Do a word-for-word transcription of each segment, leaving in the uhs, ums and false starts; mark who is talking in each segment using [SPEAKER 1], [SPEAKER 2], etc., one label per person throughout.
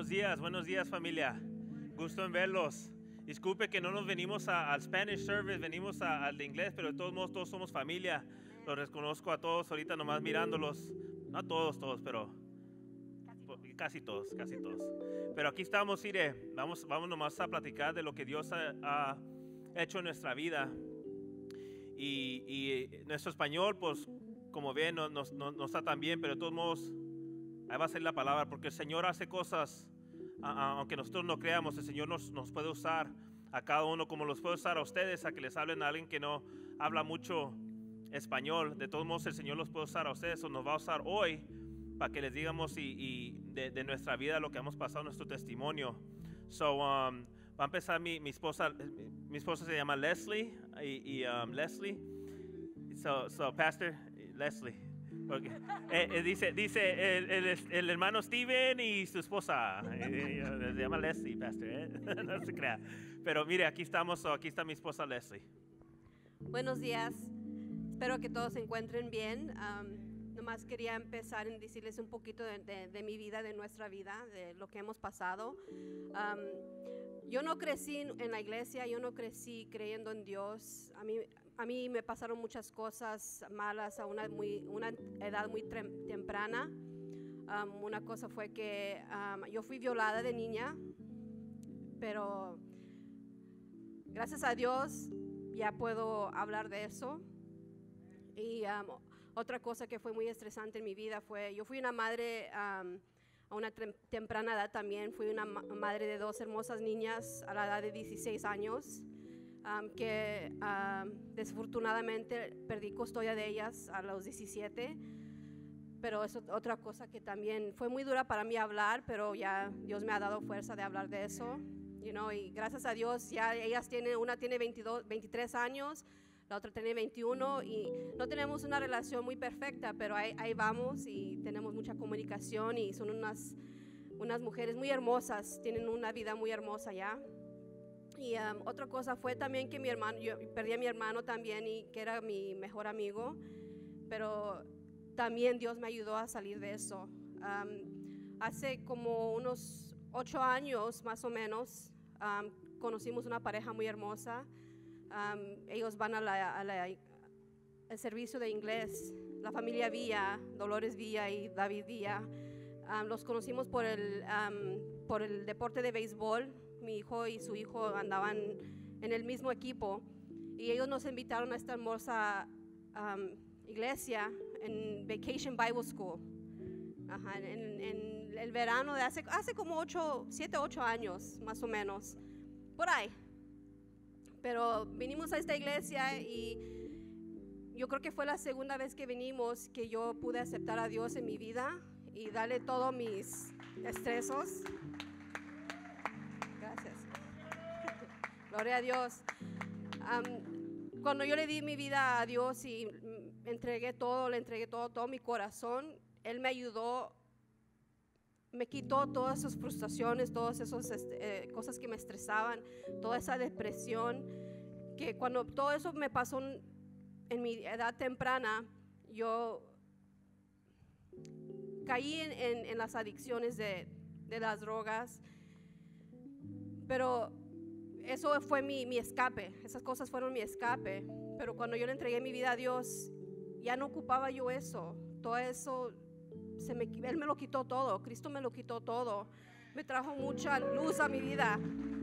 [SPEAKER 1] Buenos días, buenos días familia. Gusto en verlos. Disculpe que no nos venimos a- al Spanish service, venimos a- al de inglés, pero de todos modos todos somos familia. Los reconozco a todos ahorita nomás mirándolos. No a todos, todos, pero po- casi todos, casi todos. Pero aquí estamos, Ire. Vamos, vamos nomás a platicar de lo que Dios ha, ha hecho en nuestra vida. Y, y nuestro español, pues, como ven, no, no- no- no está tan bien, pero de todos modos, ahí va a ser la palabra, porque el Señor hace cosas, a- a- aunque nosotros no creamos, el Señor nos, nos puede usar a cada uno, como los puede usar a ustedes, a que les hablen a alguien que no habla mucho español. De todos modos, el Señor los puede usar a ustedes, o nos va a usar hoy para que les digamos y, y de, de nuestra vida, lo que hemos pasado, nuestro testimonio. So, um, va a empezar mi, mi esposa, mi, mi esposa se llama Leslie, y, y, um, Leslie, so, so Pastor Leslie. Okay. Eh, eh, dice dice el, el, el hermano Steven y su esposa. Eh, eh, se llama Leslie, Pastor. ¿eh? No se crea. Pero mire, aquí estamos. So aquí está mi esposa Leslie.
[SPEAKER 2] Buenos días, espero que todos se encuentren bien. Um, nomás quería empezar en decirles un poquito de, de, de mi vida, de nuestra vida, de lo que hemos pasado. Um, yo no crecí en la iglesia, yo no crecí creyendo en Dios. A mí, a mí me pasaron muchas cosas malas a una, muy, una edad muy trem- temprana. Um, una cosa fue que um, yo fui violada de niña, pero gracias a Dios ya puedo hablar de eso. Y um, otra cosa que fue muy estresante en mi vida fue, yo fui una madre um, a una trem- temprana edad también, fui una ma- madre de dos hermosas niñas a la edad de dieciséis años, um, que um, desafortunadamente perdí custodia de ellas a los diecisiete, pero es ot- otra cosa que también fue muy dura para mí hablar, pero ya Dios me ha dado fuerza de hablar de eso. You know, y gracias a Dios ya ellas tienen, una tiene veintidós, veintitrés años, la otra tiene veintiuno, y no tenemos una relación muy perfecta, pero ahí, ahí vamos y tenemos mucha comunicación, y son unas, unas mujeres muy hermosas, tienen una vida muy hermosa ya. Y um, otra cosa fue también que mi hermano, yo perdí a mi hermano también, y que era mi mejor amigo, pero también Dios me ayudó a salir de eso. Um, hace como unos ocho años más o menos, um, conocimos una pareja muy hermosa. Um, ellos van a la, a la, al servicio de inglés, la familia Villa, Dolores Villa y David Villa. Um, los conocimos por el, um, por el deporte de béisbol. Mi hijo y su hijo andaban en el mismo equipo, y ellos nos invitaron a esta hermosa um, iglesia en Vacation Bible School. Ajá, en, en el verano de hace, hace como ocho, siete, ocho años más o menos, por ahí. Pero vinimos a esta iglesia, y yo creo que fue la segunda vez que vinimos que yo pude aceptar a Dios en mi vida y darle todos mis estresos. Gracias. Gloria a Dios. Um, cuando yo le di mi vida a Dios y mm, entregué todo, le entregué todo, todo mi corazón, Él me ayudó, me quitó todas esas frustraciones, todas esas este, eh, cosas que me estresaban, toda esa depresión, que cuando todo eso me pasó en, en mi edad temprana, yo caí en, en, en las adicciones de, de las drogas, pero eso fue mi, mi escape, esas cosas fueron mi escape. Pero cuando yo le entregué mi vida a Dios, ya no ocupaba yo eso, todo eso, se me, Él me lo quitó todo, Cristo me lo quitó todo, me trajo mucha luz a mi vida.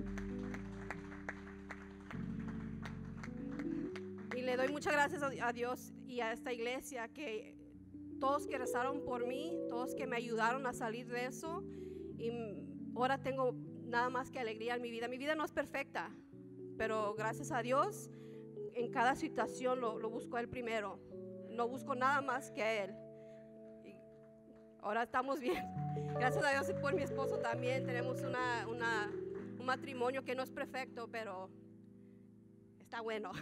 [SPEAKER 2] Y le doy muchas gracias a, a Dios y a esta iglesia, que todos que rezaron por mí, todos que me ayudaron a salir de eso, y ahora tengo nada más que alegría en mi vida. Mi vida no es perfecta, pero gracias a Dios en cada situación lo, lo busco a Él primero, no busco nada más que a Él. Y ahora estamos bien, gracias a Dios por mi esposo también. Tenemos una, una, un matrimonio que no es perfecto, pero está bueno.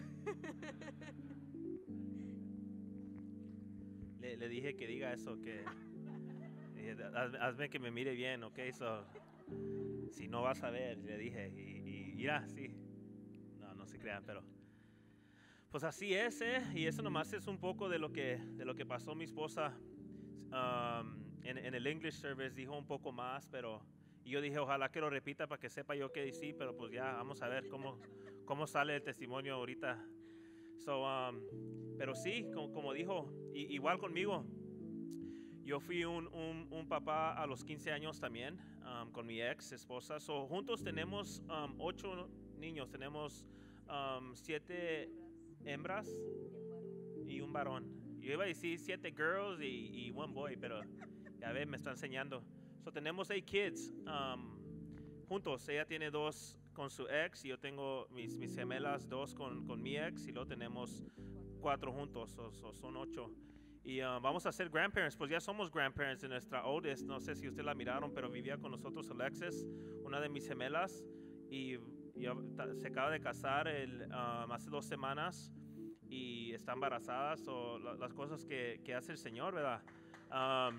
[SPEAKER 1] Le, le dije que diga eso, que eh, haz- hazme que me mire bien, ¿ok? So, si no vas a ver, le dije, y, y mira, sí. No, no se crean, pero pues así es, ¿eh? Y eso nomás es un poco de lo que, de lo que pasó mi esposa. Um, en, en el English service dijo un poco más, pero Y yo dije, ojalá que lo repita para que sepa yo que sí, pero pues ya vamos a ver cómo, cómo sale el testimonio ahorita. So, um, pero sí, como, como dijo, y, igual conmigo. Yo fui un, un, un papá a los quince años también, um, con mi ex esposa. So, juntos tenemos um, ocho niños, tenemos um, siete hembras y un varón. Yo iba a decir siete girls y, y one boy, pero ya ves, me está enseñando. So, tenemos eight kids um, juntos. Ella tiene dos con su ex y yo tengo mis, mis gemelas, dos con, con mi ex, y luego tenemos cuatro juntos, so, so son ocho. Y uh, vamos a ser grandparents, pues ya somos grandparents de nuestra oldest. No sé si ustedes la miraron, pero vivía con nosotros Alexis, una de mis gemelas, y, y se acaba de casar el, um, hace dos semanas y está embarazada. So, la, las cosas que, que hace el Señor, ¿verdad? Um,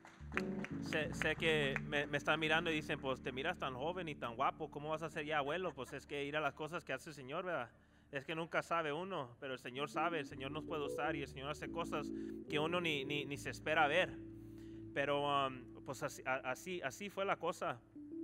[SPEAKER 1] Sé, sé que me, me están mirando y dicen, pues te miras tan joven y tan guapo, ¿cómo vas a ser ya abuelo? Pues es que ir a las cosas que hace el Señor, ¿verdad? Es que nunca sabe uno, pero el Señor sabe, el Señor nos puede usar y el Señor hace cosas que uno ni, ni, ni se espera ver. Pero um, pues así, así, así fue la cosa.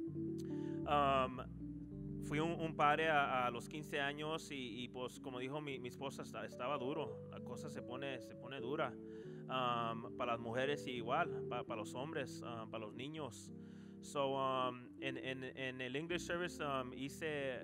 [SPEAKER 1] Um, fui un, un padre a, a los quince años y, y pues como dijo mi, mi esposa, está, estaba duro, la cosa se pone, se pone dura. Um, para las mujeres y igual, para, para los hombres, um, para los niños. So, um, en, en, en el English Service um, hice,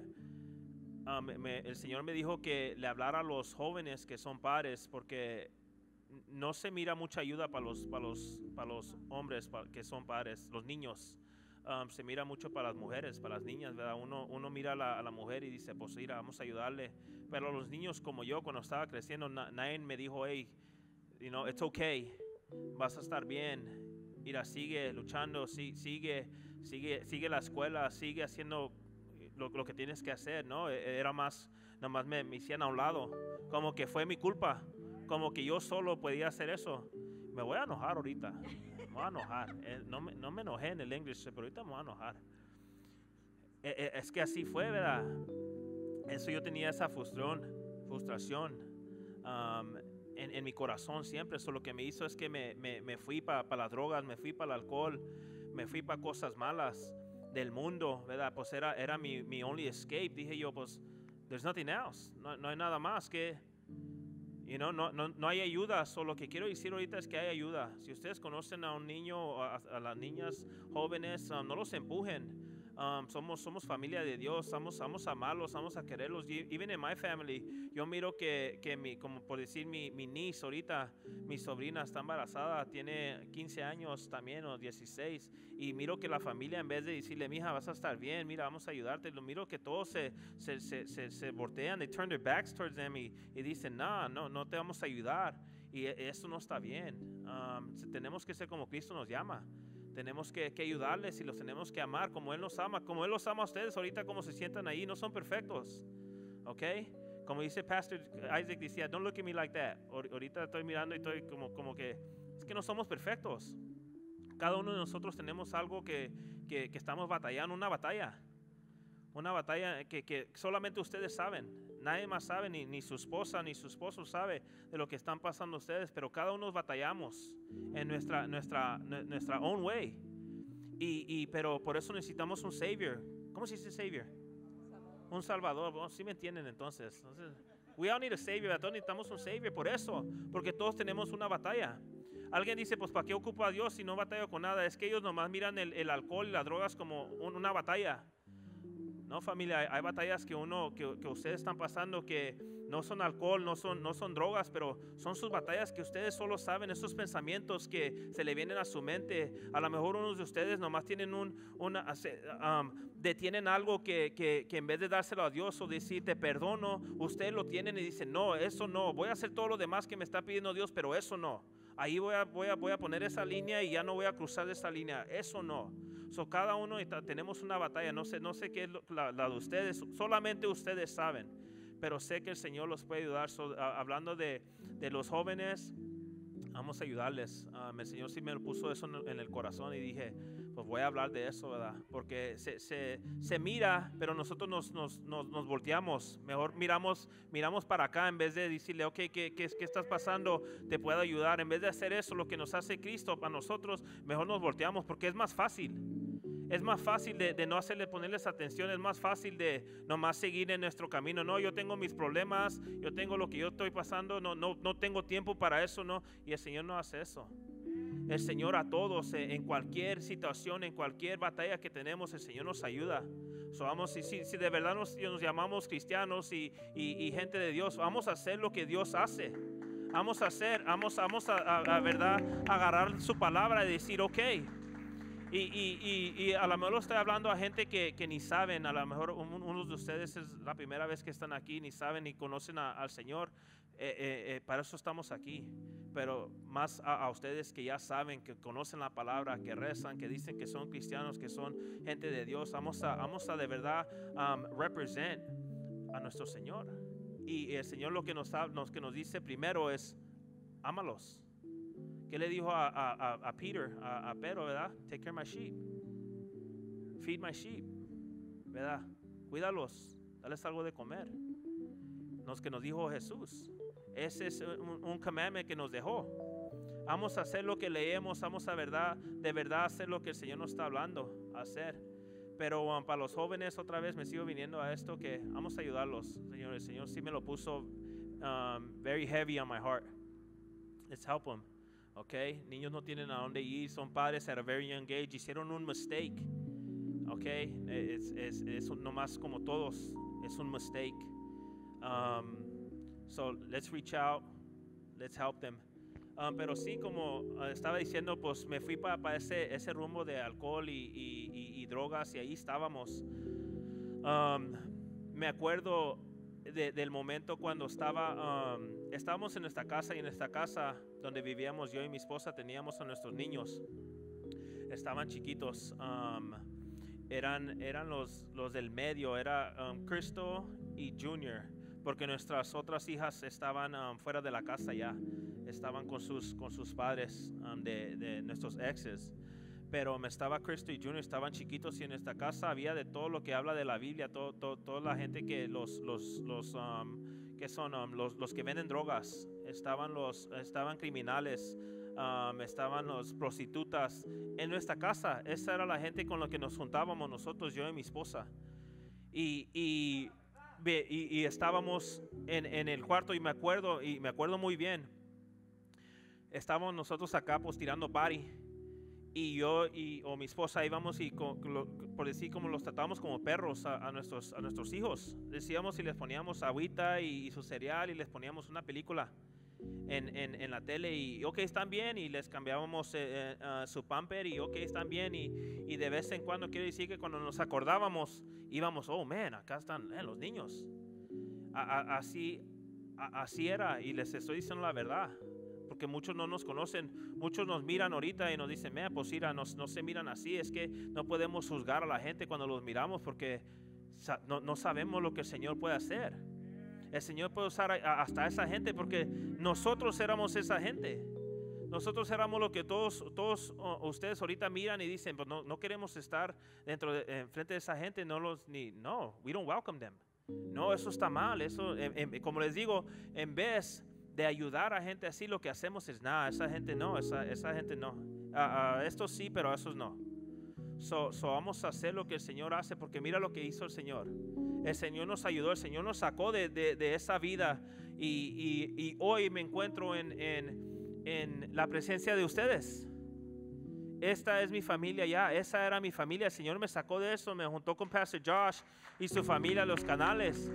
[SPEAKER 1] um, me, el Señor me dijo que le hablara a los jóvenes que son padres, porque no se mira mucha ayuda para los, para los, para los hombres para, que son padres, los niños. Um, se mira mucho para las mujeres, para las niñas, ¿verdad? Uno, uno mira a la, a la mujer y dice, pues mira, vamos a ayudarle. Pero los niños como yo, cuando estaba creciendo, na, nadie me dijo, hey, you know, it's okay, vas a estar bien. Mira, sigue luchando, si, sigue, sigue, sigue la escuela, sigue haciendo lo, lo que tienes que hacer, ¿no? Era más, nada más me, me hicieron a un lado, como que fue mi culpa, como que yo solo podía hacer eso. Me voy a enojar ahorita, me voy a enojar. Eh, no, me, no me enojé en el English, pero ahorita me voy a enojar. Eh, eh, es que así fue, ¿verdad? Eso yo tenía esa frustración, frustración. Um, En, en mi corazón siempre. Eso lo que me hizo es que me, me, me fui para pa las drogas, me fui para el alcohol, me fui para cosas malas del mundo, ¿verdad? Pues era, era mi, mi only escape. Dije yo, pues, there's nothing else. No, no hay nada más que, you know, no, no, no hay ayuda. Solo lo que quiero decir ahorita es que hay ayuda. Si ustedes conocen a un niño o a, a las niñas jóvenes, um, no los empujen. Um, somos, somos familia de Dios, vamos, vamos a amarlos, vamos a quererlos. Even in my family, yo miro que, que mi, como por decir, mi, mi niece ahorita, mi sobrina está embarazada, tiene quince años también o dieciséis, y miro que la familia, en vez de decirle, mija, vas a estar bien, mira, vamos a ayudarte, lo miro que todos se, se, se, se, se voltean, they turn their backs towards them y, y dicen, no, no, no te vamos a ayudar, y eso no está bien. Um, tenemos que ser como Cristo nos llama. Tenemos que, que ayudarles y los tenemos que amar como Él nos ama, como Él los ama a ustedes ahorita, como se sientan ahí, no son perfectos, ¿ok? Como dice Pastor Isaac, decía, don't look at me like that. Ahorita estoy mirando y estoy como, como que, es que no somos perfectos. Cada uno de nosotros tenemos algo que, que, que estamos batallando, una batalla, una batalla que, que solamente ustedes saben. Nadie más sabe, ni, ni su esposa ni su esposo sabe de lo que están pasando ustedes, pero cada uno batallamos en nuestra, nuestra, nuestra own way. Y, y, pero por eso necesitamos un Savior. ¿Cómo se dice Savior? Un Salvador. Bueno, ¿sí me entienden entonces? entonces we all need a Savior. Todos necesitamos un Savior por eso, porque todos tenemos una batalla. Alguien dice, pues ¿para qué ocupa a Dios si no batalla con nada? Es que ellos nomás miran el, el alcohol y las drogas como un, una batalla. No, familia, hay, hay batallas que uno, que, que ustedes están pasando que no son alcohol, no son, no son drogas, pero son sus batallas que ustedes solo saben, esos pensamientos que se le vienen a su mente. A lo mejor unos de ustedes nomás tienen un, una, um, detienen algo que, que, que en vez de dárselo a Dios o decir te perdono, ustedes lo tienen y dicen, no, eso no, voy a hacer todo lo demás que me está pidiendo Dios, pero eso no. Ahí voy a, voy a, voy a poner esa línea y ya no voy a cruzar esa línea, eso no. So, cada uno tenemos una batalla, no sé, no sé qué es la, la de ustedes, solamente ustedes saben, pero sé que el Señor los puede ayudar. So, uh, hablando de, de los jóvenes, vamos a ayudarles. Um, el Señor sí me puso eso en, en el corazón y dije, pues voy a hablar de eso, ¿verdad? Porque se, se, se mira, pero nosotros nos, nos, nos, nos volteamos. Mejor miramos, miramos para acá en vez de decirle, ok, ¿qué, qué, qué estás pasando? Te puedo ayudar. En vez de hacer eso, lo que nos hace Cristo para nosotros, mejor nos volteamos porque es más fácil. Es más fácil de, de no hacerle ponerles atención, es más fácil de nomás seguir en nuestro camino. No, yo tengo mis problemas, yo tengo lo que yo estoy pasando, no, no, no tengo tiempo para eso, no. Y el Señor no hace eso. El Señor a todos, eh, en cualquier situación, en cualquier batalla que tenemos, el Señor nos ayuda. So, vamos, si, si, si de verdad nos, nos llamamos cristianos y, y, y gente de Dios, vamos a hacer lo que Dios hace. Vamos a hacer, vamos, vamos a, a, a verdad, agarrar su palabra y decir, ok. Y, y, y, y a lo mejor estoy hablando a gente que, que ni saben, a lo mejor unos de ustedes es la primera vez que están aquí, ni saben ni conocen a, al Señor. Eh, eh, eh, para eso estamos aquí, pero más a, a ustedes que ya saben, que conocen la palabra, que rezan, que dicen que son cristianos, que son gente de Dios, vamos a, vamos a de verdad um, represent a nuestro Señor. Y el Señor lo que nos, nos, que nos dice primero es, ámalos. ¿Qué le dijo a, a, a Peter, a, a Pedro, verdad? Take care of my sheep, feed my sheep, verdad? Cuídalos, dales algo de comer. Los que nos dijo Jesús. Ese es un, un commandment que nos dejó. Vamos a hacer lo que leemos, vamos a verdad, de verdad hacer lo que el Señor nos está hablando a hacer. Pero um, para los jóvenes otra vez me sigo viniendo a esto que vamos a ayudarlos, Señor. El Señor sí me lo puso um, very heavy on my heart. Let's help them, okay? Niños no tienen a dónde ir, son padres at a very young age, hicieron un mistake, okay? Es, es, es nomás como todos, es un mistake. Um, so let's reach out, let's help them. Um, pero sí, como uh, estaba diciendo, pues me fui para pa ese, ese rumbo de alcohol y, y, y, y drogas, y ahí estábamos. Um, me acuerdo de, del momento cuando estaba, um, estábamos en nuestra casa, y en esta casa donde vivíamos yo y mi esposa teníamos a nuestros niños. Estaban chiquitos, um, eran, eran los, los del medio, era um, Cristo y Junior. Porque nuestras otras hijas estaban um, fuera de la casa ya, estaban con sus, con sus padres um, de, de nuestros exes. Pero me estaba Cristo y Junior, estaban chiquitos, y en esta casa había de todo lo que habla de la Biblia, todo, todo, toda la gente que los, los, los um, que son um, los, los que venden drogas, estaban los, estaban criminales, um, estaban los prostitutas en nuestra casa. Esa era la gente con la que nos juntábamos nosotros, yo y mi esposa. Y, y Y, y estábamos en, en el cuarto, y me acuerdo y me acuerdo muy bien, estábamos nosotros acá pues tirando party, y yo y o mi esposa íbamos y co, lo, por decir como los tratábamos como perros a, a nuestros a nuestros hijos. Decíamos, y les poníamos agüita y, y su cereal, y les poníamos una película en, en, en la tele, y ok, están bien, y les cambiábamos eh, uh, su pamper, y ok, están bien, y, y de vez en cuando, quiero decir que cuando nos acordábamos íbamos, oh man, acá están eh, los niños. A, a, así, a, así era, y les estoy diciendo la verdad, porque muchos no nos conocen, muchos nos miran ahorita y nos dicen, mira, pues mira, nos, no se miran así. Es que no podemos juzgar a la gente cuando los miramos, porque sa no, no sabemos lo que el Señor puede hacer. El Señor puede usar a, a, hasta esa gente, porque nosotros éramos esa gente. Nosotros éramos lo que todos, todos uh, ustedes ahorita miran y dicen, pues no, no queremos estar dentro de, en frente de esa gente, no los ni, no, we don't welcome them. No, eso está mal. Eso, eh, eh, como les digo, en vez de ayudar a gente así, lo que hacemos es, nada, esa gente no, esa, esa gente no. Uh, uh, estos sí, pero esos no. So, so vamos a hacer lo que el Señor hace, porque mira lo que hizo el Señor. El Señor nos ayudó, el Señor nos sacó de, de, de esa vida, y, y, y hoy me encuentro en, en en la presencia de ustedes. Esta es mi familia ya, esa era mi familia. El Señor me sacó de eso, me juntó con Pastor Josh y su familia a los canales.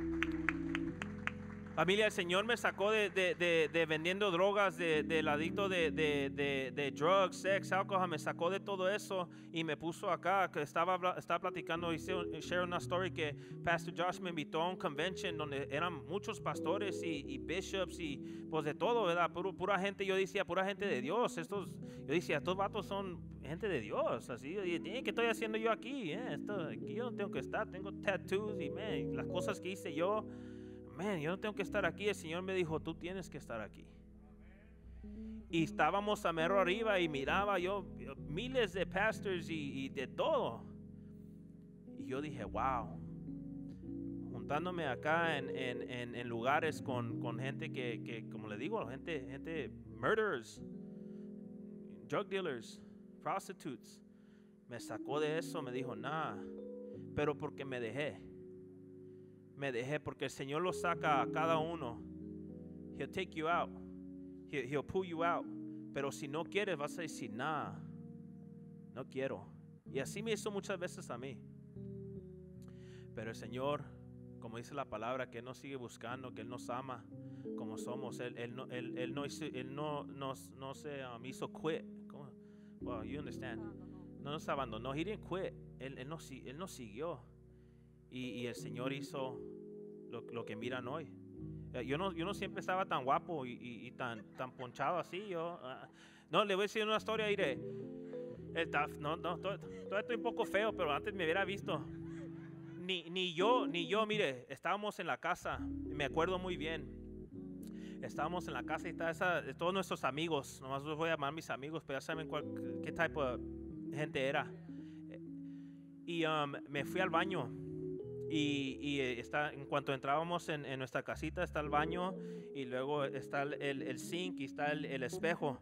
[SPEAKER 1] Familia, el Señor me sacó de, de, de, de vendiendo drogas, de, del adicto de, de, de, de drugs, sex, alcohol. Me sacó de todo eso y me puso acá, que estaba, estaba platicando y share una story que Pastor Josh me invitó a un convention donde eran muchos pastores y, y bishops y pues de todo, ¿verdad? Pura, pura gente, yo decía, pura gente de Dios. Estos, yo decía, estos vatos son gente de Dios. Así, ¿qué estoy haciendo yo aquí? Eh? Esto, aquí yo no tengo que estar, tengo tattoos y man, las cosas que hice yo. Man, yo no tengo que estar aquí. El Señor me dijo, tú tienes que estar aquí. Y estábamos a mero arriba y miraba yo miles de pastors y, y de todo. Y yo dije, wow. Juntándome acá en, en, en, en lugares con, con gente que, que, como le digo, gente, gente, murderers, drug dealers, prostitutes. me sacó de eso, me dijo, nah, pero porque me dejé. Me dejé porque el Señor lo saca a cada uno. He'll take you out. He'll, he'll pull you out. Pero si no quieres, vas a decir, nah, no quiero. Y así me hizo muchas veces a mí. Pero el Señor, como dice la palabra, que Él nos sigue buscando, que Él nos ama como somos. Él, él, no, él, él, no, hizo, él no, nos, no se um, hizo quit. ¿Cómo? Well, you understand. No nos abandonó. He didn't quit. Él, él, nos, él nos siguió. Y, y el Señor hizo lo, lo que miran hoy. Yo no, yo no siempre estaba tan guapo y, y, y tan, tan ponchado así. Yo, uh, no, le voy a decir una historia ahí de... El, no, no, todavía todo estoy un poco feo, pero antes me hubiera visto. Ni, ni yo, ni yo, mire, estábamos en la casa, me acuerdo muy bien. Estábamos en la casa y está esa, todos nuestros amigos, nomás los voy a llamar mis amigos, pero ya saben cuál, qué tipo de gente era. Y um, me fui al baño. Y, y está, en cuanto entrábamos en, en nuestra casita, está el baño y luego está el, el, el sink y está el, el espejo.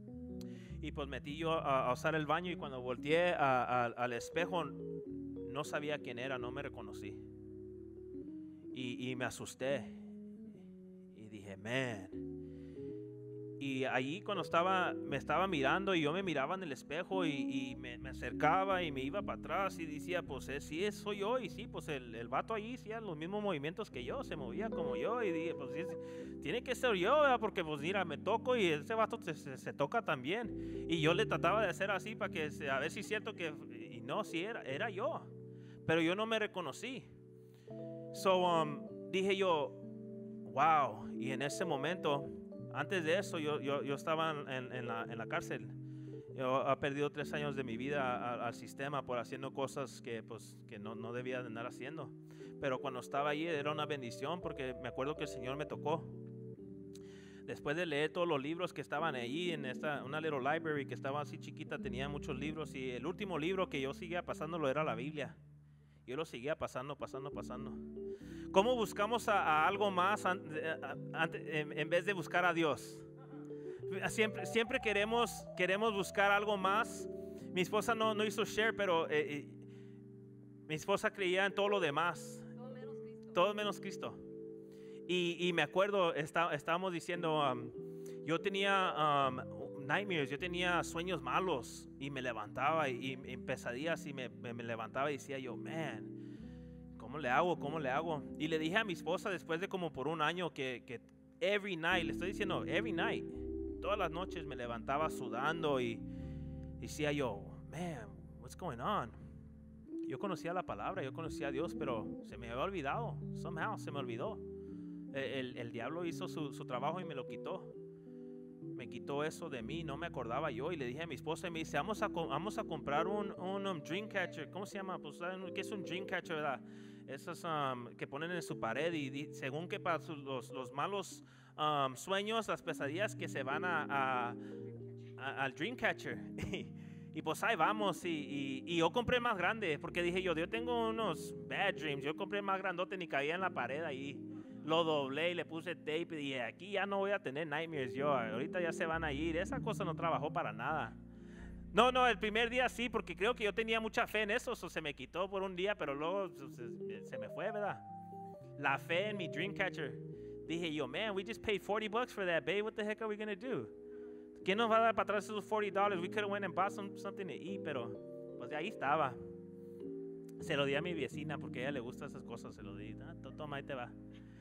[SPEAKER 1] Y pues metí yo a, a usar el baño y cuando volteé a, a, al espejo no sabía quién era, no me reconocí. Y, y me asusté. Y dije, man. Y allí cuando estaba, me estaba mirando y yo me miraba en el espejo y, y me, me acercaba y me iba para atrás y decía, pues eh, sí, soy yo. Y sí, pues el, el vato allí hacía los mismos movimientos que yo, se movía como yo. Y dije, pues sí, tiene que ser yo, ¿verdad? Porque pues mira, me toco y ese vato se, se, se toca también. Y yo le trataba de hacer así para que, a ver si es cierto que, y no, sí, era, era yo. Pero yo no me reconocí. So, um, dije yo, wow. Y en ese momento... Antes de eso, yo, yo, yo estaba en, en, la, en la cárcel. Yo he perdido tres años de mi vida al, al sistema por haciendo cosas que, pues, que no, no debía de andar haciendo. Pero cuando estaba allí era una bendición porque me acuerdo que el Señor me tocó. Después de leer todos los libros que estaban allí en esta, una little library que estaba así chiquita, tenía muchos libros. Y el último libro que yo seguía pasándolo era la Biblia. Yo lo seguía pasando, pasando, pasando. ¿Cómo buscamos a, a algo más an, a, a, en, en vez de buscar a Dios? Siempre, siempre queremos, queremos buscar algo más. Mi esposa no, no hizo share, pero eh, eh, mi esposa creía en todo lo demás.
[SPEAKER 2] Todo menos Cristo.
[SPEAKER 1] Todo menos Cristo. Y, y me acuerdo, está, estábamos diciendo, um, yo tenía um, nightmares, yo tenía sueños malos y me levantaba y, y en pesadillas y me, me, me levantaba y decía yo, man, ¿cómo le hago? ¿Cómo le hago? Y le dije a mi esposa después de como por un año que, que every night, le estoy diciendo, every night, todas las noches me levantaba sudando y decía yo, man, what's going on? Yo conocía la palabra, yo conocía a Dios, pero se me había olvidado, somehow se me olvidó. El, el diablo hizo su, su trabajo y me lo quitó. Me quitó eso de mí, no me acordaba yo. Y le dije a mi esposa y me dice, vamos a, vamos a comprar un, un um, dream catcher. ¿Cómo se llama? Pues, ¿qué es un dream catcher, verdad? Esos um, que ponen en su pared y, y según que para sus, los, los malos um, sueños, las pesadillas que se van a, a, a, al dream catcher. Y pues ahí vamos. Y, y, y yo compré más grande porque dije yo, yo tengo unos bad dreams. Yo compré más grandote ni caía en la pared ahí. Lo doblé y le puse tape y dije, aquí ya no voy a tener nightmares yo, ahorita ya se van a ir. Esa cosa no trabajó para nada. No, no, el primer día sí, porque creo que yo tenía mucha fe en eso, eso se me quitó por un día, pero luego se, se me fue, ¿verdad? La fe en mi Dreamcatcher. Dije yo, man, we just paid forty bucks for that, babe, what the heck are we going to do? ¿Quién nos va a dar para atrás esos forty dollars? We could have went and bought some, something to eat, pero pues de ahí estaba. Se lo di a mi vecina porque a ella le gustan esas cosas, se lo di, ah, toma, ahí te va.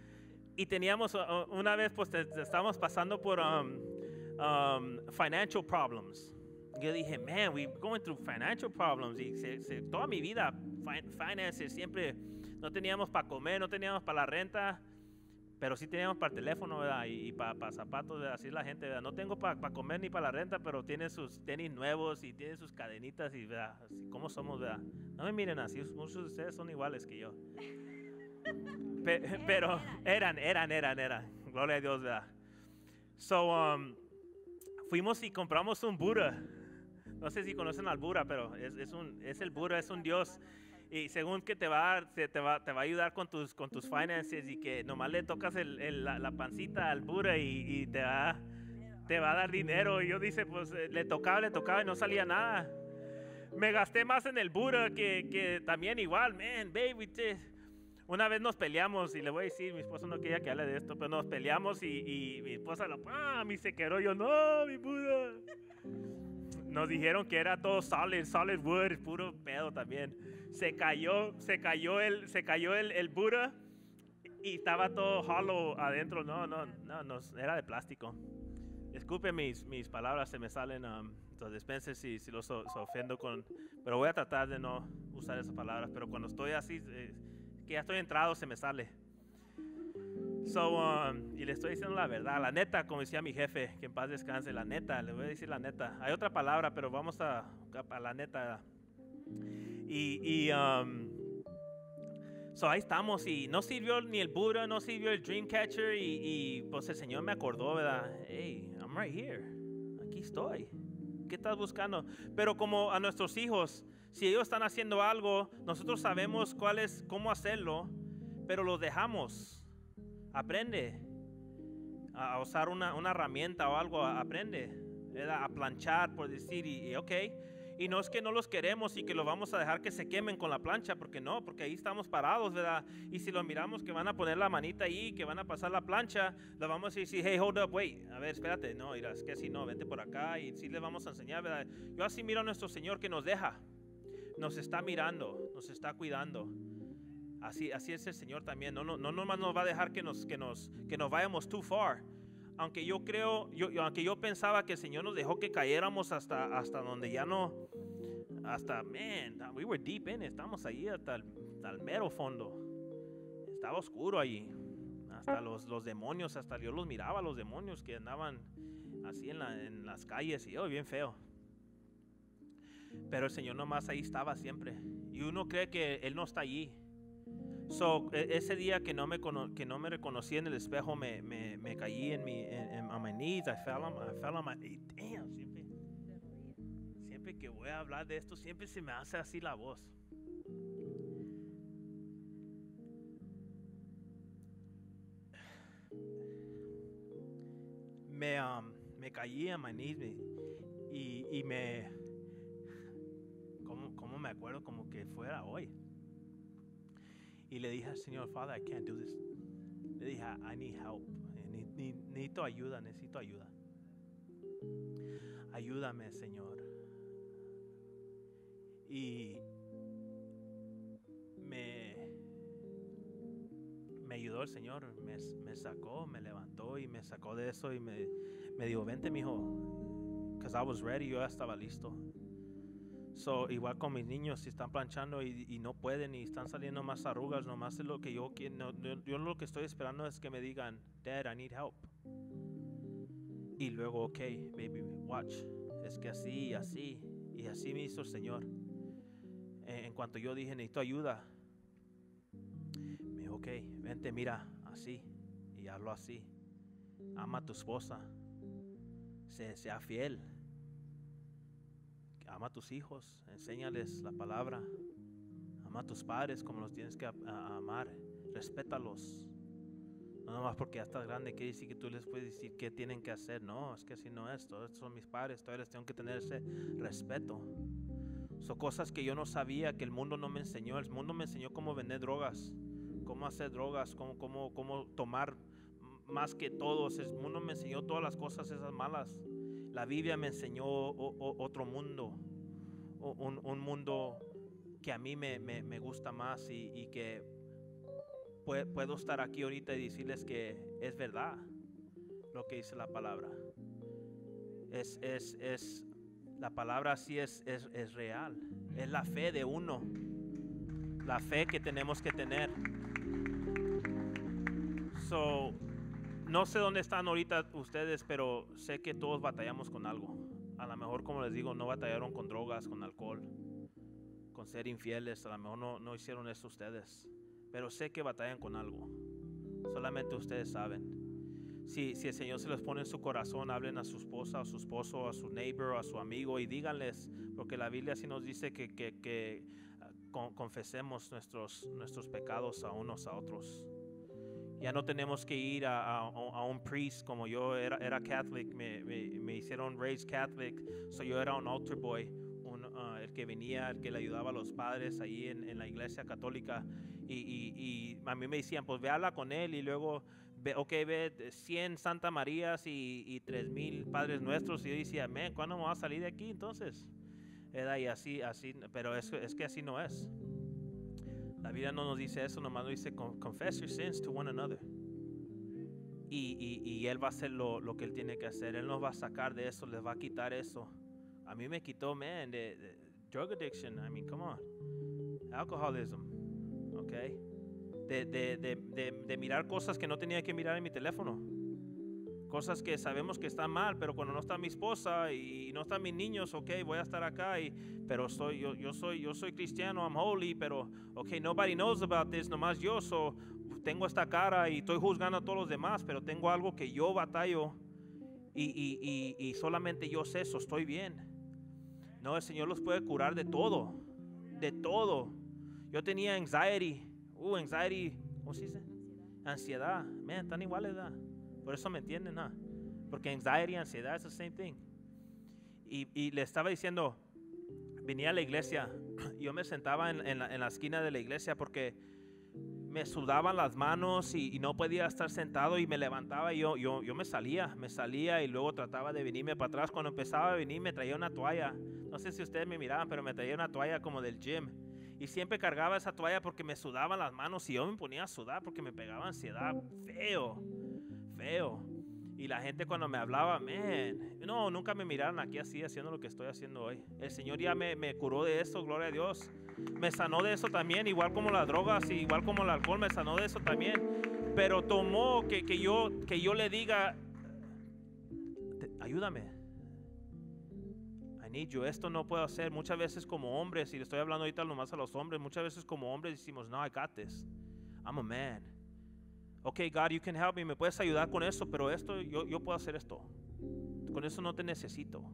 [SPEAKER 1] Y teníamos, uh, una vez, pues, estábamos pasando por um, um, financial problems. Yo dije, man, we're going through financial problems. Y se, se, toda mi vida, fin, finances, siempre no teníamos para comer, no teníamos para la renta, pero sí teníamos para el teléfono, ¿verdad? Y, y para pa zapatos, ¿verdad? Así la gente, ¿verdad? No tengo para pa comer ni para la renta, pero tiene sus tenis nuevos y tiene sus cadenitas y, ¿verdad? Así, ¿cómo somos, verdad? No me miren así, muchos de ustedes son iguales que yo. Pe pero eran, eran, eran, eran. Gloria a Dios, ¿verdad? So, um, fuimos y compramos un Buda. No sé si conocen al Buda, pero es, es, un, es el Buda, es un Dios. Y según que te va, a, te, te va, te va a ayudar con tus, con tus finances y que nomás le tocas el, el, la, la pancita al Buda y, y te, va, te va a dar dinero. Y yo dice, pues le tocaba, le tocaba y no salía nada. me gasté más en el Buda que, que también igual, man, baby. Te, una vez nos peleamos y le voy a decir, mi esposa no quería que hable de esto, pero nos peleamos y, y mi esposa lo, ah, me se quedó yo, no, mi Buda. Nos dijeron que era todo solid, solid wood, puro pedo también. Se cayó, se cayó el, se cayó el, el Buda y estaba todo hollow adentro. No, no, no, no, era de plástico. Disculpe mis, mis palabras, se me salen, um, entonces dispense si, si los so, so ofendo con, pero voy a tratar de no usar esas palabras, pero cuando estoy así, eh, que ya estoy entrado, se me sale. So, um, y le estoy diciendo la verdad, la neta, como decía mi jefe, que en paz descanse, la neta, le voy a decir la neta. Hay otra palabra, pero vamos a, a la neta. Y, y um, so ahí estamos, y no sirvió ni el Buda, no sirvió el Dreamcatcher, y, y pues el Señor me acordó, ¿verdad? Hey, I'm right here, aquí estoy. ¿Qué estás buscando? Pero como a nuestros hijos, si ellos están haciendo algo, nosotros sabemos cuál es, cómo hacerlo, pero los dejamos. Aprende a usar una, una herramienta o algo, aprende a planchar, por decir, y, y ok. Y no es que no los queremos y que los vamos a dejar que se quemen con la plancha, porque no, porque ahí estamos parados, ¿verdad? Y si lo miramos que van a poner la manita ahí, que van a pasar la plancha, le vamos a decir, hey, hold up, wait, a ver, espérate, no, mira, es que si no, vente por acá, y sí les vamos a enseñar, ¿verdad? Yo así miro a nuestro Señor que nos deja, nos está mirando, nos está cuidando. Así, así es el Señor también. No, no, no nomás nos va a dejar que nos, que nos, que nos vayamos too far. Aunque yo creo, yo, yo, aunque yo pensaba que el Señor nos dejó que cayéramos hasta, hasta donde ya no, hasta, man, we were deep in it. Estamos ahí hasta el, hasta el mero fondo. Estaba oscuro allí. Hasta los, los demonios, hasta yo los miraba, los demonios que andaban así en, la, en las calles y oh, bien feo. Pero el Señor nomás ahí estaba siempre. Y uno cree que Él no está allí. So, ese día que no me, que no me reconocí en el espejo, me, me, me caí en mi, en, en, on my knees, I fell on, I fell on my, damn, siempre, siempre que voy a hablar de esto, siempre se me hace así la voz. Me, um, me caí en my knees me, y, y me, ¿cómo, cómo me acuerdo? Como que fuera hoy. Y le dije al Señor, Father, I can't do this. Le dije, I need help. Necesito ayuda, necesito ayuda. Ayúdame, Señor. Y me, me ayudó el Señor. Me, me sacó, me levantó y me sacó de eso y me, me dijo, vente, mijo. Because I was ready, yo ya estaba listo. So, igual con mis niños, si están planchando y, y no pueden y están saliendo más arrugas, nomás es lo que yo quiero. No, yo, yo lo que estoy esperando es que me digan, Dad, I need help. Y luego, ok, baby, watch. Es que así y así. Y así me hizo el Señor. En, en cuanto yo dije, necesito ayuda, me dijo, ok, vente, mira, así. Y hazlo así. Ama a tu esposa. Sé, sea fiel. Ama a tus hijos, enséñales la palabra. Ama a tus padres como los tienes que a, a amar. Respétalos. No nomás porque ya estás grande quiere decir que tú les puedes decir qué tienen que hacer. No, es que así no es. Todos son mis padres, todavía les tengo que tener ese respeto. Son cosas que yo no sabía, que el mundo no me enseñó. El mundo me enseñó cómo vender drogas, cómo hacer drogas, cómo, cómo, cómo tomar más que todos. El mundo me enseñó todas las cosas esas malas. La Biblia me enseñó o, o, otro mundo, o, un, un mundo que a mí me, me, me gusta más y, y que puedo, puedo estar aquí ahorita y decirles que es verdad lo que dice la palabra. Es, es, es, la palabra sí es, es, es real. Es la fe de uno, la fe que tenemos que tener. So, no sé dónde están ahorita ustedes, pero sé que todos batallamos con algo. A lo mejor, como les digo, no batallaron con drogas, con alcohol, con ser infieles. A lo mejor no, no hicieron eso ustedes. Pero sé que batallan con algo. Solamente ustedes saben. Si, si el Señor se les pone en su corazón, hablen a su esposa, a su esposo, a su neighbor, a su amigo y díganles, porque la Biblia sí nos dice que, que, que uh, confesemos nuestros, nuestros pecados a unos a otros. Ya no tenemos que ir a, a, a un priest como yo era, era Catholic, me, me, me hicieron raised Catholic, so yo era un altar boy, un, uh, el, que venía, el que le ayudaba a los padres ahí en, en la iglesia católica. Y, y, y a mí me decían, pues ve a hablar con él y luego, ve, ok, ve cien Santa Marías y, y tres mil Padres Nuestros. Y yo decía, man, ¿cuándo me voy a salir de aquí entonces? Era y así, así, pero es, es que así no es. La Biblia no nos dice eso, nomás nos dice, confess your sins to one another. Y, y, y Él va a hacer lo, lo que Él tiene que hacer. Él nos va a sacar de eso, les va a quitar eso. A mí me quitó, man, de, de drug addiction. I mean, come on. Alcoholism, ok. De, de, de, de, de mirar cosas que no tenía que mirar en mi teléfono. Cosas que sabemos que están mal, pero cuando no está mi esposa y no están mis niños, ok, voy a estar acá, y, pero soy, yo, yo, soy, yo soy cristiano, I'm holy, pero, ok, nobody knows about this, nomás yo, so, tengo esta cara y estoy juzgando a todos los demás, pero tengo algo que yo batallo y, y, y, y solamente yo sé eso, estoy bien. No, el Señor los puede curar de todo, de todo. Yo tenía anxiety, uh, anxiety, ¿cómo se dice? Ansiedad, man, están iguales, ¿verdad? Por eso me entienden, ¿no? Porque anxiety y ansiedad es the same thing. Y, y le estaba diciendo, venía a la iglesia, yo me sentaba en, en, la, en la esquina de la iglesia porque me sudaban las manos y, y no podía estar sentado, y me levantaba y yo, yo, yo me salía, me salía y luego trataba de venirme para atrás. Cuando empezaba a venir me traía una toalla. No sé si ustedes me miraban, pero me traía una toalla como del gym. Y siempre cargaba esa toalla porque me sudaban las manos y yo me ponía a sudar porque me pegaba ansiedad feo. Feo. Y la gente cuando me hablaba, man, no, nunca me miraron aquí así haciendo lo que estoy haciendo hoy. El Señor ya me, me curó de eso, gloria a Dios. Me sanó de eso también, igual como las drogas, y igual como el alcohol, me sanó de eso también. Pero tomó que, que, yo, que yo le diga, ayúdame. I need you. Esto no puedo hacer. Muchas veces como hombres, y le estoy hablando ahorita nomás a los hombres, muchas veces como hombres decimos, no, I got this. I'm a man. Okay, God, you can help me, me puedes ayudar con eso, pero esto, yo, yo puedo hacer esto. Con eso no te necesito.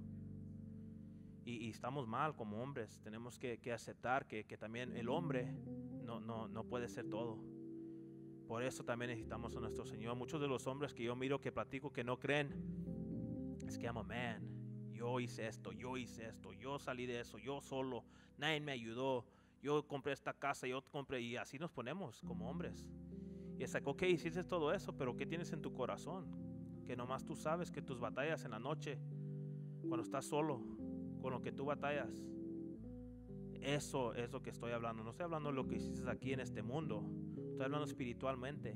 [SPEAKER 1] Y, y estamos mal como hombres. Tenemos que, que aceptar que, que también el hombre no, no, no puede ser todo. Por eso también necesitamos a nuestro Señor. Muchos de los hombres que yo miro, que platico, que no creen, es que I'm a man. Yo hice esto, yo hice esto, yo salí de eso, yo solo, nadie me ayudó, yo compré esta casa, yo compré, y así nos ponemos como hombres. Y es like, ok, hiciste todo eso, pero ¿qué tienes en tu corazón? Que nomás tú sabes que tus batallas en la noche, cuando estás solo, con lo que tú batallas, eso es lo que estoy hablando. No estoy hablando de lo que hiciste aquí en este mundo, estoy hablando espiritualmente.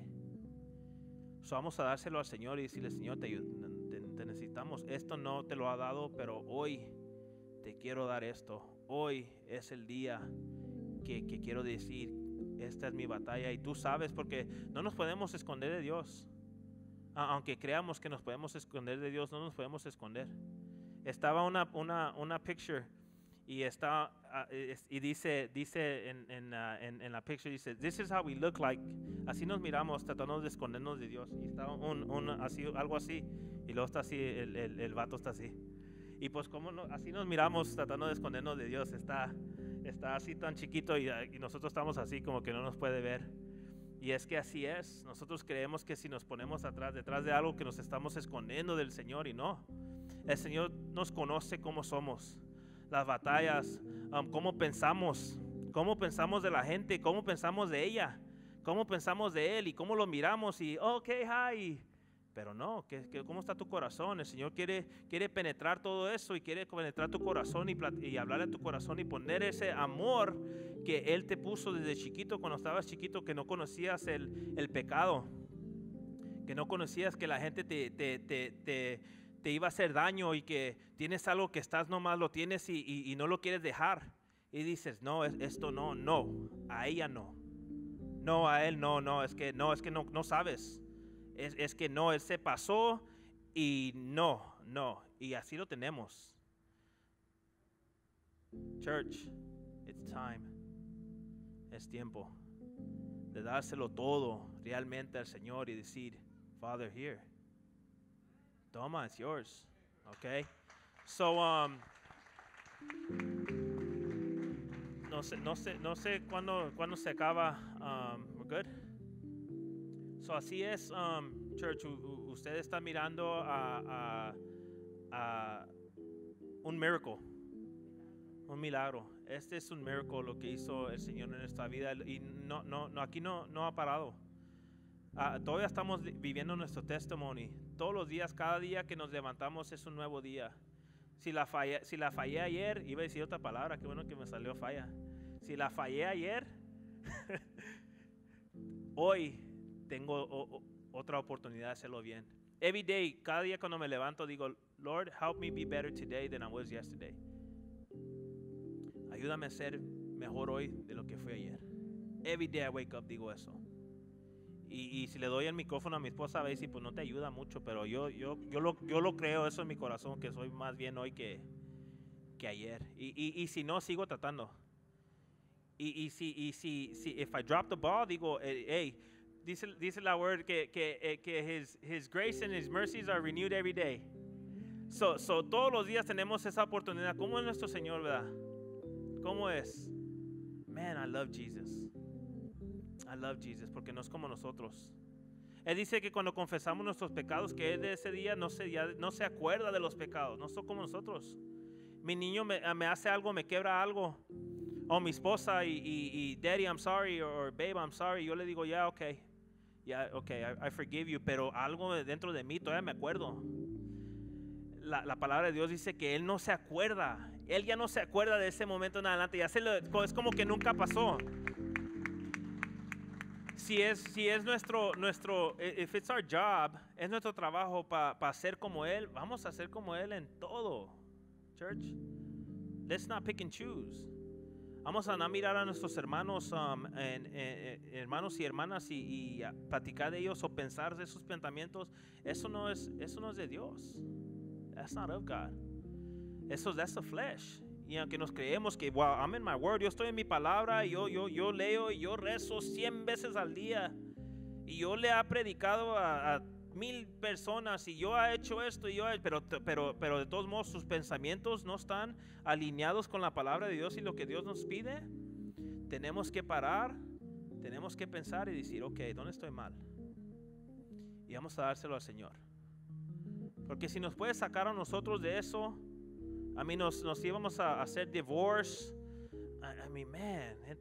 [SPEAKER 1] So, vamos a dárselo al Señor y decirle, Señor, te, te, te necesitamos. Esto no te lo ha dado, pero hoy te quiero dar esto. Hoy es el día que, que quiero decir, esta es mi batalla, y tú sabes, porque no nos podemos esconder de Dios. Aunque creamos que nos podemos esconder de Dios, no nos podemos esconder. Estaba una, una, una picture y está uh, y dice dice en, en, uh, en, en la picture dice, this is how we look like. Así nos miramos tratando de escondernos de Dios. Y está un, un así, algo así, y luego está así, el, el, el vato está así. Y pues como no, así nos miramos tratando de escondernos de Dios. Está Está así tan chiquito y, y nosotros estamos así como que no nos puede ver. Y es que así es. Nosotros creemos que si nos ponemos atrás, detrás de algo, que nos estamos escondiendo del Señor, y no. El Señor nos conoce cómo somos, las batallas, um, cómo pensamos, cómo pensamos de la gente, cómo pensamos de ella, cómo pensamos de Él y cómo lo miramos y, ok, hi. Pero no, ¿qué, qué, ¿cómo está tu corazón? El Señor quiere, quiere penetrar todo eso y quiere penetrar tu corazón y, y hablar a tu corazón y poner ese amor que Él te puso desde chiquito, cuando estabas chiquito, que no conocías el, el pecado, que no conocías que la gente te, te, te, te, te iba a hacer daño, y que tienes algo que estás nomás, lo tienes y, y, y no lo quieres dejar. Y dices, no, esto no, no, a ella no. No, a él no, no, es que no, es que no, no sabes. Es, es que no, él se pasó y no, no. Y así lo tenemos. Church, it's time. Es tiempo de dárselo todo realmente al Señor y decir, Father, here. Toma, it's yours. Okay? So, um, no sé, no sé, no sé cuándo, cuándo se acaba. Um, we're good? So, así es, um, church, u- usted está mirando a, a, a un miracle, un milagro. Este es un milagro lo que hizo el Señor en nuestra vida y no, no, no aquí no, no ha parado. Uh, todavía estamos viviendo nuestro testimonio. Todos los días, cada día que nos levantamos es un nuevo día. Si la fallé, si la fallé ayer, iba a decir otra palabra, qué bueno que me salió falla. Si la fallé ayer, hoy tengo o, o, otra oportunidad de hacerlo bien. Every day, cada día cuando me levanto digo, Lord, help me be better today than I was yesterday. Ayúdame a ser mejor hoy de lo que fui ayer. Every day I wake up digo eso. Y, y si le doy el micrófono a mi esposa a veces, pues no te ayuda mucho, pero yo, yo, yo, lo, yo lo creo eso en mi corazón, que soy más bien hoy que, que ayer. Y, y, y si no, sigo tratando. Y, y si, y si, si if I drop the ball, digo, hey, dice, dice la word que, que, que his, his grace and his mercies are renewed every day. So, so todos los días tenemos esa oportunidad. ¿Cómo es nuestro Señor, verdad? ¿Cómo es? Man, I love Jesus. I love Jesus porque no es como nosotros. Él dice que cuando confesamos nuestros pecados, que Él de ese día no se, ya, no se acuerda de los pecados. No son como nosotros. Mi niño me, me hace algo, me quebra algo. O mi esposa y, y, y Daddy, I'm sorry, or Babe, I'm sorry. Yo le digo, ya, yeah, ok. Ya, yeah, ok, I, I forgive you. Pero algo dentro de mí todavía me acuerdo. La, la palabra de Dios dice que Él no se acuerda. Él ya no se acuerda de ese momento en adelante. Ya se lo, es como que nunca pasó. Si es, si es nuestro, nuestro, if it's our job, es nuestro trabajo para pa ser como Él, vamos a ser como Él en todo. Church, let's not pick and choose. Vamos a no mirar a nuestros hermanos, um, en, en, en, hermanos y hermanas y, y platicar de ellos o pensar de sus pensamientos. Eso no es, eso no es de Dios. That's not of God. Eso that's the flesh. Y aunque nos creemos que, wow, I'm in my word, yo estoy en mi palabra, yo, yo, yo leo y yo rezo cien veces al día. Y yo le he predicado a, a mil personas y yo he hecho esto, y yo he, pero, pero, pero de todos modos sus pensamientos no están alineados con la palabra de Dios y lo que Dios nos pide. Tenemos que parar, tenemos que pensar y decir, ok, ¿dónde estoy mal? Y vamos a dárselo al Señor. Porque si nos puede sacar a nosotros de eso, a mí nos, nos íbamos a hacer divorce. I, I mean, man. It,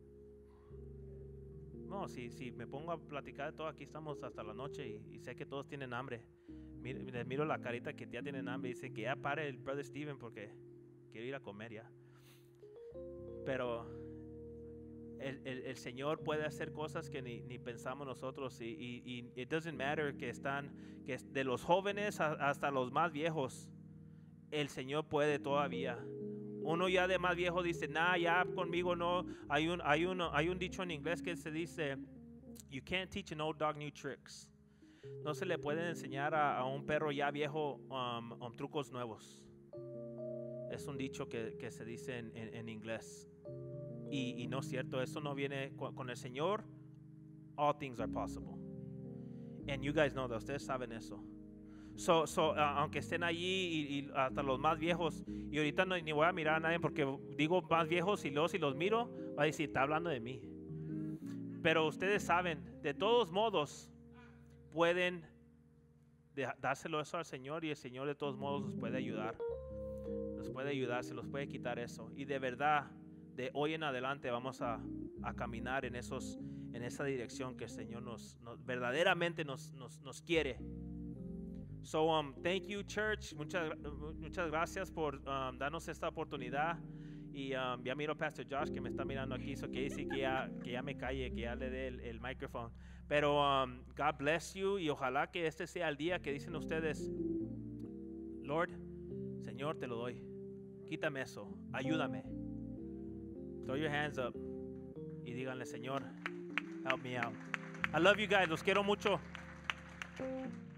[SPEAKER 1] no, si, si me pongo a platicar de todo, aquí estamos hasta la noche y, y sé que todos tienen hambre. Miro, les miro la carita que ya tienen hambre y dicen que ya pare el brother Steven porque quiero ir a comer ya. Pero el, el, el Señor puede hacer cosas que ni, ni pensamos nosotros y, y, y it doesn't matter que están, que de los jóvenes a, hasta los más viejos. El Señor puede todavía. Uno ya de más viejo dice, nah, ya conmigo no. Hay un, hay, un, hay un dicho en inglés que se dice, you can't teach an old dog new tricks. No se le puede enseñar a, a un perro ya viejo um, um, trucos nuevos. Es un dicho que, que se dice en, en, en inglés. Y, y no es cierto, eso no viene con, con el Señor. All things are possible. And you guys know that, ustedes saben eso. So, so, uh, aunque estén allí y, y hasta los más viejos, y ahorita no, ni voy a mirar a nadie porque digo más viejos y luego si los miro, va a decir, está hablando de mí. Pero ustedes saben, de todos modos, pueden de, dárselo eso al Señor y el Señor de todos modos los puede ayudar. Los puede ayudar, se los puede quitar eso. Y de verdad, de hoy en adelante vamos a, a caminar en, esos, en esa dirección que el Señor nos, nos verdaderamente nos, nos, nos quiere. So, um, thank you, church. Muchas, muchas gracias por um, darnos esta oportunidad. Y um, ya miro a Pastor Josh que me está mirando aquí. So que dice que ya, que ya me calle, que ya le dé el, el micrófono. Pero um, God bless you. Y ojalá que este sea el día que dicen ustedes, Lord, Señor, te lo doy. Quítame eso. Ayúdame. Throw your hands up. Y díganle, Señor, help me out. I love you guys. Los quiero mucho.